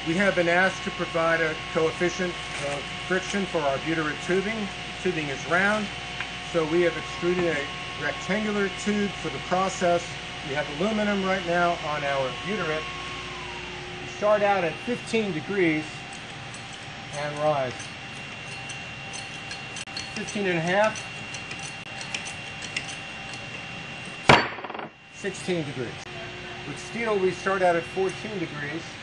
We have been asked to provide a coefficient of friction for our butyrate tubing. The tubing is round, so we have extruded a rectangular tube for the process. We have aluminum right now on our butyrate. We start out at 15 degrees and rise. 15 and a half, 16 degrees. With steel, we start out at 14 degrees.